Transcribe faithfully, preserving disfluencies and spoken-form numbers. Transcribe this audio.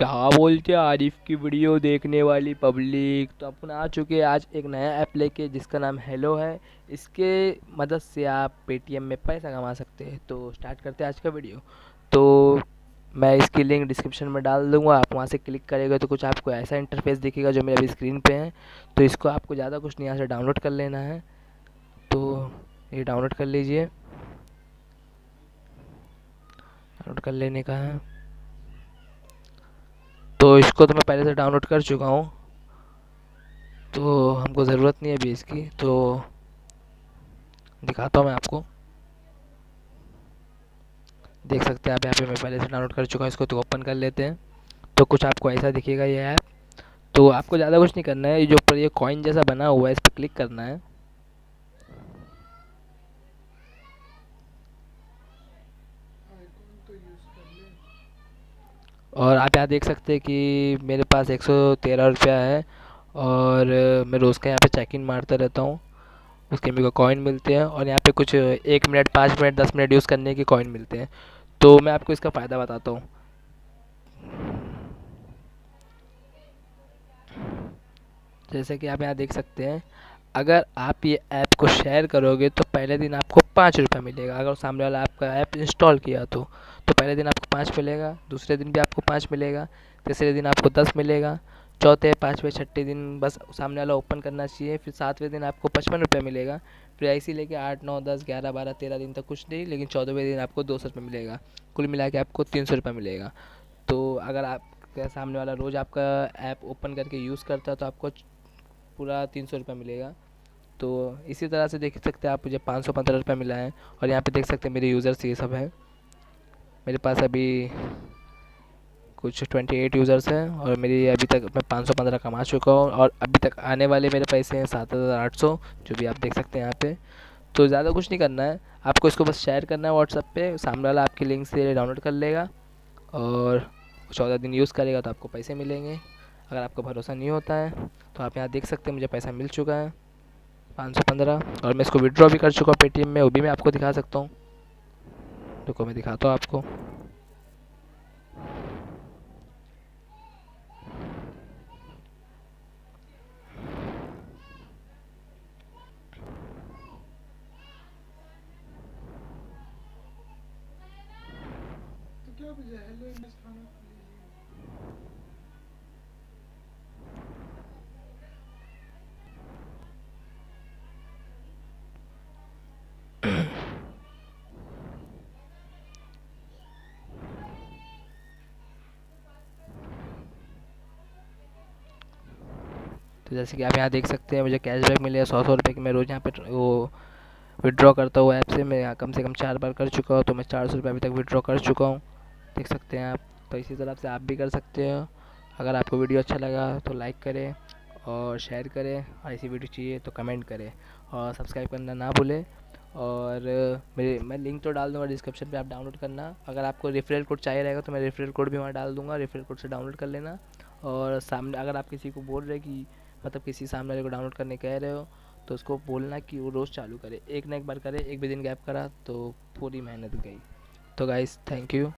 क्या बोलते हैं आरिफ की वीडियो देखने वाली पब्लिक। तो अपन आ चुके हैं आज एक नया ऐप लेके जिसका नाम हेलो है। इसके मदद से आप पेटीएम में पैसा कमा सकते हैं। तो स्टार्ट करते हैं आज का वीडियो। तो मैं इसकी लिंक डिस्क्रिप्शन में डाल दूंगा, आप वहां से क्लिक करेंगे तो कुछ आपको ऐसा इंटरफेस दिखेगा जो मेरे अभी स्क्रीन पे है। तो इसको आपको ज़्यादा कुछ नहीं, यहाँ से डाउनलोड कर लेना है। तो ये डाउनलोड कर लीजिए। डाउनलोड कर लेने का है। तो इसको तो मैं पहले से डाउनलोड कर चुका हूँ, तो हमको ज़रूरत नहीं है अभी इसकी। तो दिखाता हूँ मैं आपको। देख सकते हैं आप यहाँ पे मैं पहले से डाउनलोड कर चुका हूँ। इसको तो ओपन कर लेते हैं। तो कुछ आपको ऐसा दिखेगा ये ऐप। तो आपको ज़्यादा कुछ नहीं करना है, ये जो ऊपर ये कॉइन जैसा बना हुआ है इस पर क्लिक करना है। और आप यहाँ देख सकते हैं कि मेरे पास एक सौ तेरह रुपया है। और मैं रोज़ का यहाँ पे चेक इन मारता रहता हूँ, उसके मेरे को कॉइन मिलते हैं। और यहाँ पे कुछ एक मिनट, पाँच मिनट, दस मिनट यूज़ करने के कॉइन मिलते हैं। तो मैं आपको इसका फ़ायदा बताता हूँ। जैसे कि आप यहाँ देख सकते हैं, अगर आप ये ऐप को शेयर करोगे तो पहले दिन आपको पाँच रुपये मिलेगा। अगर सामने वाला आपका ऐप इंस्टॉल किया तो तो पहले दिन आपको पाँच मिलेगा, दूसरे दिन भी आपको पाँच मिलेगा, तीसरे दिन आपको दस मिलेगा, चौथे, पाँचवें, छठे दिन बस सामने वाला ओपन करना चाहिए। फिर सातवें दिन आपको पचपन रुपये मिलेगा। फिर ऐसे ही लेके आठ, नौ, दस, ग्यारह, बारह, तेरह दिन तक कुछ नहीं, लेकिन चौदहवें दिन आपको दो सौ रुपये मिलेगा। कुल मिला के आपको तीन सौ रुपये मिलेगा। तो अगर आपका सामने वाला रोज़ आपका ऐप ओपन करके यूज़ करता है तो आपको पूरा तीन सौ रुपये मिलेगा। तो इसी तरह से देख सकते हैं आप, मुझे पाँच सौ पंद्रह रुपये मिला है। और यहाँ पे देख सकते हैं मेरे यूज़र्स ये सब हैं। मेरे पास अभी कुछ अट्ठाईस यूज़र्स हैं और मेरी अभी तक मैं पाँच सौ पंद्रह कमा चुका हूँ। और अभी तक आने वाले मेरे पैसे हैं सात हज़ार आठ सौ, जो भी आप देख सकते हैं यहाँ पे। तो ज़्यादा कुछ नहीं करना है आपको, इसको बस शेयर करना है व्हाट्सएप पे, सामने वाला आपकी लिंक से डाउनलोड कर लेगा और चौदह दिन यूज़ करेगा तो आपको पैसे मिलेंगे। अगर आपको भरोसा नहीं होता है तो आप यहाँ देख सकते हैं मुझे पैसा मिल चुका है पाँच सौ पंद्रह। और मैं इसको विड्रॉ भी कर चुका हूँ पेटीएम में, वो भी मैं आपको दिखा सकता हूँ। रुको मैं दिखाता हूँ आपको। तो जैसे कि आप यहाँ देख सकते हैं मुझे कैशबैक मिले सौ सौ रुपये की। मैं रोज़ यहाँ पे वो विड्रॉ करता हूँ ऐप से। मैं यहाँ कम से कम चार बार कर चुका हूँ, तो मैं चार सौ रुपये अभी तक विड्रॉ कर चुका हूँ। देख सकते हैं आप। तो इसी तरह से आप भी कर सकते हो। अगर आपको वीडियो अच्छा लगा तो लाइक करें और शेयर करें, और ऐसी वीडियो चाहिए तो कमेंट करें और सब्सक्राइब करना ना भूलें। और मेरे मैं लिंक तो डाल दूँगा डिस्क्रिप्शन पे, आप डाउनलोड करना। अगर आपको रेफरल कोड चाहिए रहेगा तो मैं रेफरल कोड भी वहाँ डाल दूँगा, रेफरल कोड से डाउनलोड कर लेना। और सामने अगर आप किसी को बोल रहे कि मतलब किसी सामने वाले को डाउनलोड करने कह रहे हो तो उसको बोलना कि वो रोज़ चालू करे, एक ना एक बार करे। एक भी दिन गैप करा तो पूरी मेहनत गई। तो गाइस थैंक यू।